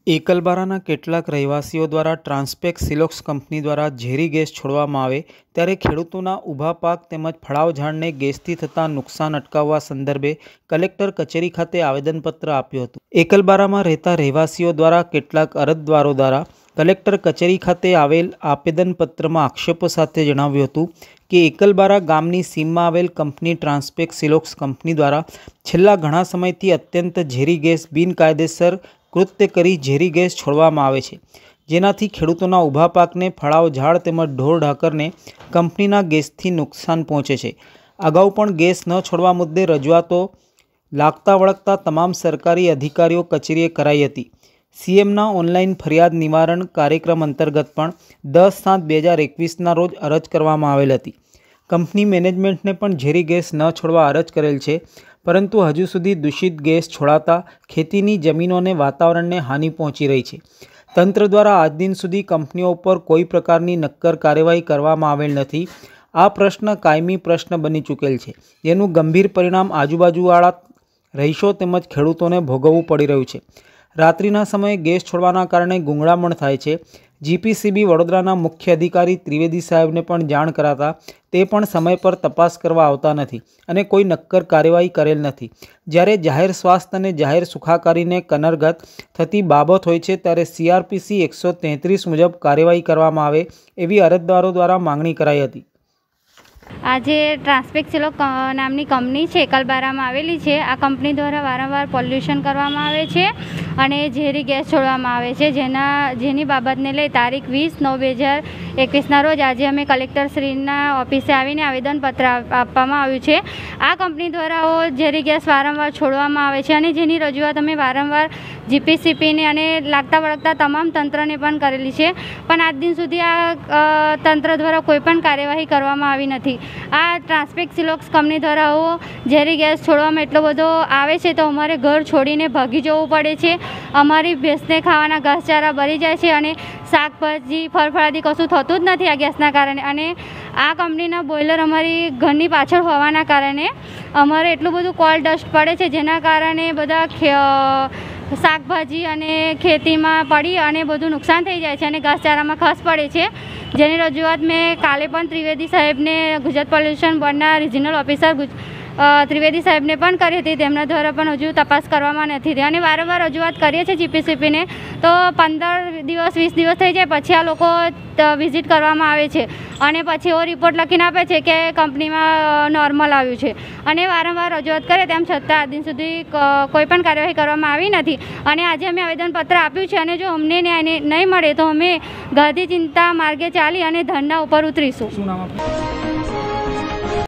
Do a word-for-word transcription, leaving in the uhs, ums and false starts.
એકલબારાના કેટલાક રહેવાસીઓ દ્વારા ટ્રાન્સપેક સિલોક્સ કંપની દ્વારા ઝેરી ગેસ છોડવામાં આવે ત્યારે ખેડૂતોના ઊભા પાક તેમજ ફળાવ ઝાડને ગેસથી થતા નુકસાન અટકાવવા સંદર્ભે કલેક્ટર કચેરી ખાતે આવેદનપત્ર આપ્યું હતું। એકલબારામાં રહેતા રહેવાસીઓ દ્વારા કેટલાક અરજદારો દ્વારા કલેક્ટર કચેરી ખાતે આવેલ આવેદનપત્રમાં આક્ષેપો સાથે જણાવ્યું હતું કે એકલબારા ગામની સીમમાં આવેલ કંપની ટ્રાન્સપેક સિલોક્સ કંપની દ્વારા છેલ્લા ઘણા સમયથી અત્યંત ઝેરી ગેસ બિનકાયદેસર કૃત્ય કરી ઝેરી ગેસ છોડવામાં આવે છે, જેનાથી ખેડૂતોના ઊભા પાકને, ફળાવ ઝાડ તેમજ ઢોર ઢાકરને કંપનીના ગેસથી નુકસાન પહોંચે છે। અગાઉ પણ ગેસ ન છોડવા મુદ્દે રજૂઆતો લાગતા વળગતા તમામ સરકારી અધિકારીઓ કચેરીએ કરાઈ હતી। સીએમના ઓનલાઈન ફરિયાદ નિવારણ કાર્યક્રમ અંતર્ગત પણ દસ સાત બે હજાર એકવીસના રોજ અરજ કરવામાં આવેલ હતી। કંપની મેનેજમેન્ટને પણ ઝેરી ગેસ ન છોડવા અરજ કરેલ છે, પરંતુ હજુ સુધી દૂષિત ગેસ છોડાતા ખેતીની જમીનો અને વાતાવરણને હાનિ પહોંચી રહી છે। તંત્ર દ્વારા આજ દિન સુધી કંપનીઓ ઉપર કોઈ પ્રકારની નક્કર કાર્યવાહી કરવામાં આવેલ નથી। આ પ્રશ્ન કાયમી પ્રશ્ન બની ચૂકેલ છે, જેનું ગંભીર પરિણામ આજુબાજુવાળા રહીશો તેમજ ખેડૂતોને ભોગવવું પડી રહ્યું છે। રાત્રિના સમયે ગેસ છોડવાના કારણે ગૂંગળામણ થાય છે। જીપીસીબી વડોદરાના મુખ્ય અધિકારી ત્રિવેદી સાહેબને પણ જાણ કરાતા તે પણ સમય પર તપાસ કરવા આવતા નથી અને કોઈ નક્કર કાર્યવાહી કરેલ નથી। જ્યારે જાહેર સ્વાસ્થ્ય અને જાહેર સુખાકારીને કનરગત થતી બાબત હોય છે ત્યારે સીઆરપીસી એકસો તેત્રીસ મુજબ કાર્યવાહી કરવામાં આવે એવી અરજદારો દ્વારા માંગણી કરાઈ હતી। આજે ટ્રાન્સપેક સિલોક્સ નામની કંપની છે, એકલબારામાં આવેલી છે। આ કંપની દ્વારા વારંવાર પોલ્યુશન કરવામાં આવે છે અને ઝેરી ગેસ છોડવામાં આવે છે, જેના જેની બાબતને લઈ તારીખ વીસ નવ બે હજાર એકવીસના રોજ આજે અમે કલેક્ટરશ્રીના ઓફિસે આવીને આવેદનપત્ર આપવામાં આવ્યું છે। આ કંપની દ્વારા ઝેરી ગેસ વારંવાર છોડવામાં આવે છે અને જેની રજૂઆત અમે વારંવાર જીપીસીપીને અને લાગતા વળગતા તમામ તંત્રને પણ કરેલી છે, પણ આજ દિન સુધી આ તંત્ર દ્વારા કોઈ પણ કાર્યવાહી કરવામાં આવી નથી। આ ટ્રાન્સપેક સિલોક્સ કંપની દ્વારા ઝેરી ગેસ છોડવામાં એટલો બધો આવે છે તો અમારે ઘર છોડીને ભાગી જવું પડે છે। અમારી ભેંસને ખાવાના ઘાસચારા બળી જાય છે અને શાકભાજી ફળફળાદી કશું થતું જ નથી આ ગેસના કારણે। અને આ કંપનીના બોઇલર અમારી ઘરની પાછળ હોવાના કારણે અમારે એટલું બધું કોલ ડસ્ટ પડે છે, જેના કારણે બધા શાકભાજી અને ખેતીમાં પડી અને બધું નુકસાન થઈ જાય છે અને ઘાસચારામાં ખસ પડે છે, જેની રજૂઆત મેં કાલે પણ ત્રિવેદી સાહેબને, ગુજરાત પોલ્યુશન બોર્ડના રિજનલ ઓફિસર ત્રિવેદી સાહેબને પણ કરી હતી। તેમના દ્વારા પણ હજુ તપાસ કરવામાં નથી થઈ અને વારંવાર રજૂઆત કરીએ છીએ જીપીસીપીને તો પંદર દિવસ વીસ દિવસ થઈ જાય પછી આ લોકો વિઝિટ કરવામાં આવે છે અને પછી એવો રિપોર્ટ લખીને આપે છે કે કંપનીમાં નોર્મલ આવ્યું છે અને વારંવાર રજૂઆત કરે તેમ છતાં આજ દિન સુધી કોઈ પણ કાર્યવાહી કરવામાં આવી નથી। અને આજે અમે આવેદનપત્ર આપ્યું છે અને જો અમને ન્યાય નહીં મળે તો અમે ગાંધી ચિંતા માર્ગે ચાલી અને ધરના ઉપર ઉતરીશું। શું નામ આપનું?